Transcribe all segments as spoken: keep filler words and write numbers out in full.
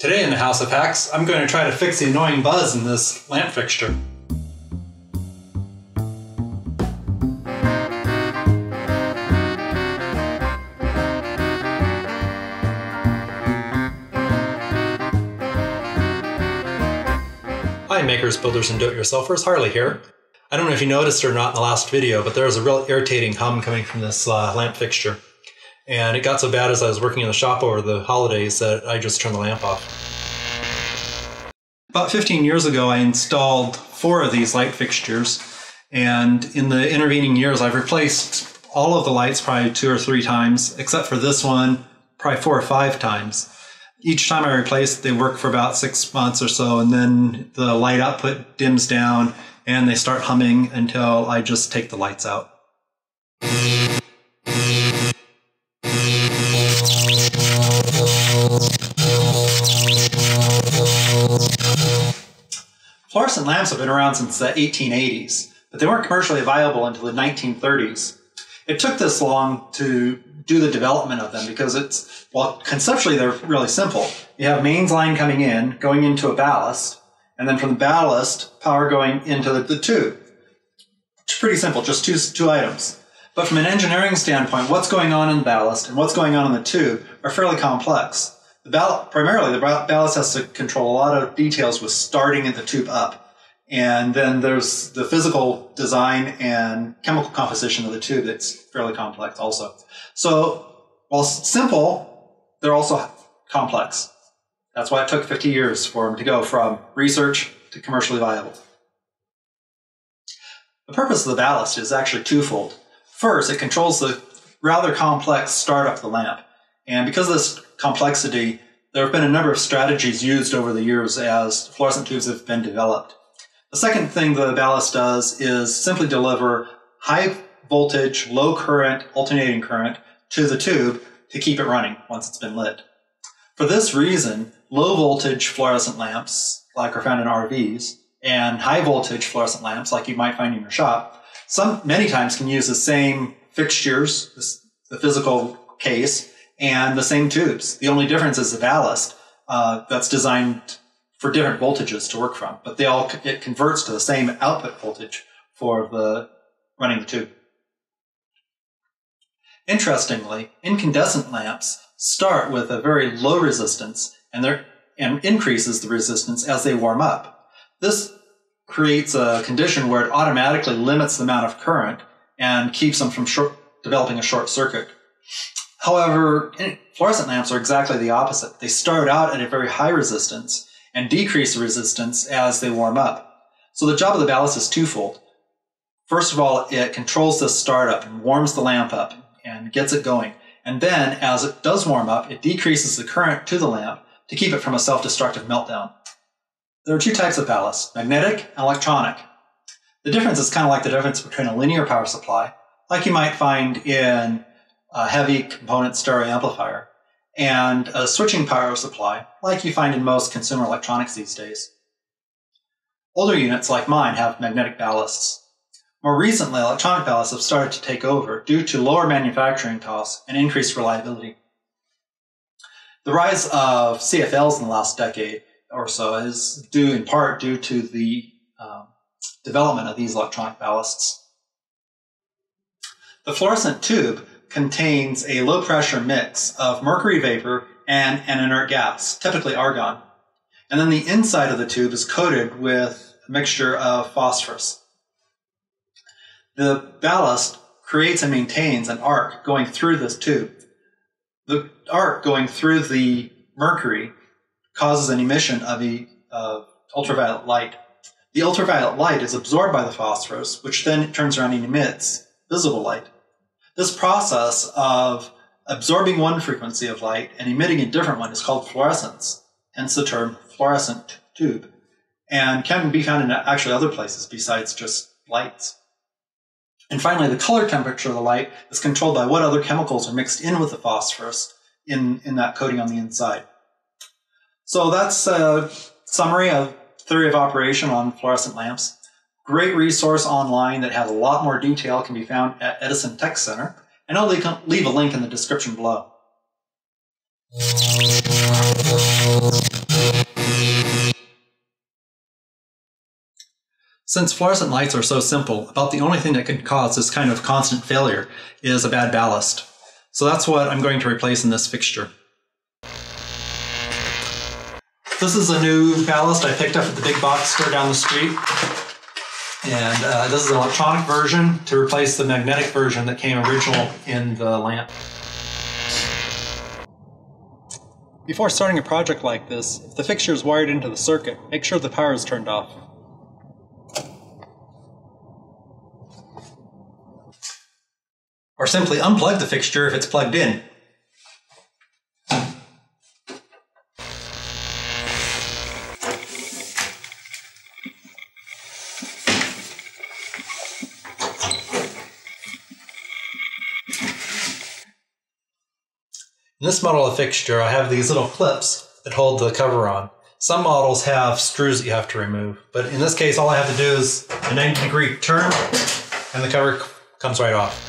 Today in the House of Hacks, I'm going to try to fix the annoying buzz in this lamp fixture. Hi makers, builders, and do-it-yourselfers, Harley here. I don't know if you noticed or not in the last video, but there was a real irritating hum coming from this uh, lamp fixture. And it got so bad as I was working in the shop over the holidays that I just turned the lamp off. About fifteen years ago, I installed four of these light fixtures, and in the intervening years, I've replaced all of the lights probably two or three times, except for this one, probably four or five times. Each time I replace, they work for about six months or so, and then the light output dims down, and they start humming until I just take the lights out. Fluorescent lamps have been around since the eighteen eighties, but they weren't commercially viable until the nineteen thirties. It took this long to do the development of them because it's, well, conceptually they're really simple. You have mains line coming in, going into a ballast, and then from the ballast, power going into the, the tube. It's pretty simple, just two, two items. But from an engineering standpoint, what's going on in the ballast and what's going on in the tube are fairly complex. The ball primarily, the ballast has to control a lot of details with starting the tube up. And then there's the physical design and chemical composition of the tube that's fairly complex also. So while simple, they're also complex. That's why it took fifty years for them to go from research to commercially viable. The purpose of the ballast is actually twofold. First, it controls the rather complex startup of the lamp. And because of this complexity, there have been a number of strategies used over the years as fluorescent tubes have been developed. The second thing the ballast does is simply deliver high voltage, low current, alternating current to the tube to keep it running once it's been lit. For this reason, low voltage fluorescent lamps, like are found in R Vs, and high voltage fluorescent lamps, like you might find in your shop, some many times can use the same fixtures, this, the physical case, and the same tubes. The only difference is the ballast uh, that's designed for different voltages to work from, but they all it converts to the same output voltage for the running the tube. Interestingly, incandescent lamps start with a very low resistance and, and increases the resistance as they warm up. This creates a condition where it automatically limits the amount of current and keeps them from short, developing a short circuit. However, fluorescent lamps are exactly the opposite. They start out at a very high resistance and decrease the resistance as they warm up. So the job of the ballast is twofold. First of all, it controls the startup and warms the lamp up and gets it going. And then, as it does warm up, it decreases the current to the lamp to keep it from a self-destructive meltdown. There are two types of ballast, magnetic and electronic. The difference is kind of like the difference between a linear power supply, like you might find in a heavy component stereo amplifier, and a switching power supply, like you find in most consumer electronics these days. Older units, like mine, have magnetic ballasts. More recently, electronic ballasts have started to take over due to lower manufacturing costs and increased reliability. The rise of C F Ls in the last decade or so is due in part due to the um, development of these electronic ballasts. The fluorescent tube contains a low-pressure mix of mercury vapor and an inert gas, typically argon. And then the inside of the tube is coated with a mixture of phosphorus. The ballast creates and maintains an arc going through this tube. The arc going through the mercury causes an emission of a, uh, ultraviolet light. The ultraviolet light is absorbed by the phosphorus, which then turns around and emits visible light. This process of absorbing one frequency of light and emitting a different one is called fluorescence, hence the term fluorescent tube, and can be found in actually other places besides just lights. And finally, the color temperature of the light is controlled by what other chemicals are mixed in with the phosphorus in, in that coating on the inside. So that's a summary of theory of operation on fluorescent lamps. Great resource online that has a lot more detail can be found at Edison Tech Center, and I'll leave a link in the description below. Since fluorescent lights are so simple, about the only thing that can cause this kind of constant failure is a bad ballast. So that's what I'm going to replace in this fixture. This is a new ballast I picked up at the big box store down the street. And uh, this is an electronic version to replace the magnetic version that came original in the lamp. Before starting a project like this, if the fixture is wired into the circuit, make sure the power is turned off. Or simply unplug the fixture if it's plugged in. In this model of fixture, I have these little clips that hold the cover on. Some models have screws that you have to remove, but in this case, all I have to do is a ninety degree turn, and the cover comes right off.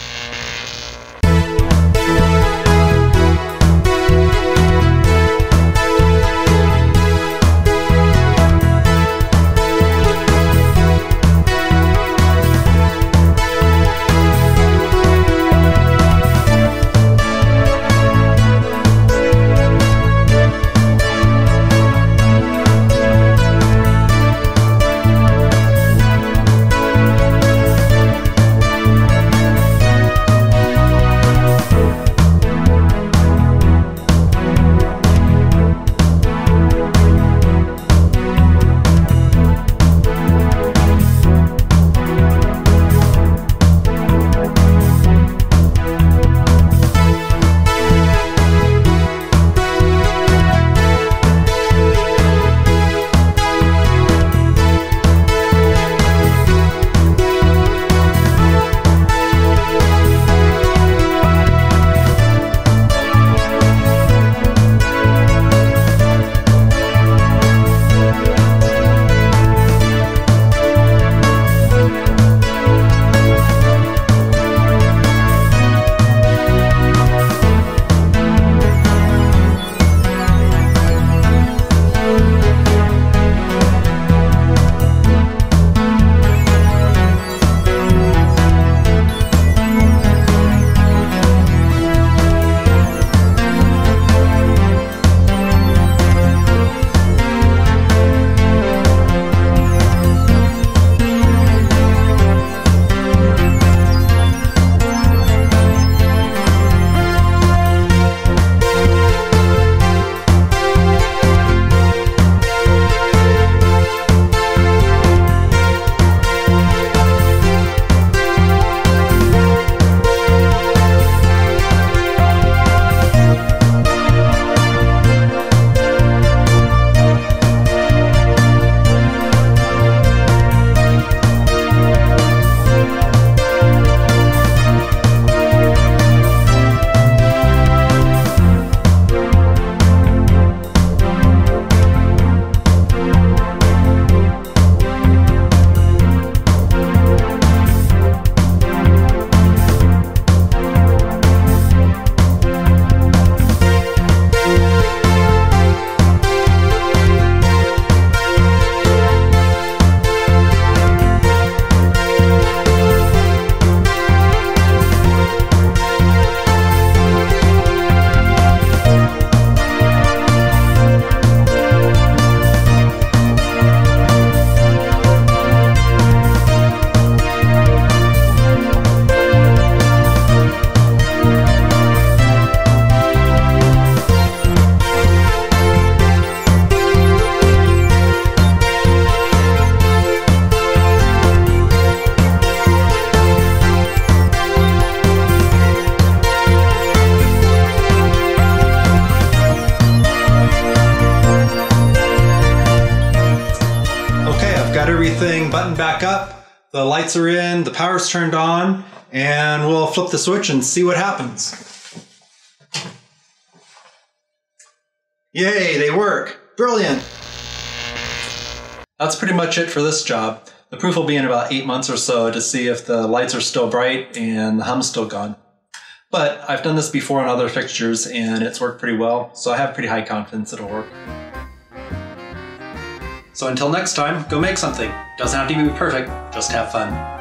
everything buttoned back up, the lights are in, the power's turned on, and we'll flip the switch and see what happens. Yay, they work! Brilliant! That's pretty much it for this job. The proof will be in about eight months or so to see if the lights are still bright and the hum's still gone. But I've done this before on other fixtures and it's worked pretty well, so I have pretty high confidence it'll work. So until next time, go make something. Doesn't have to be perfect, just have fun.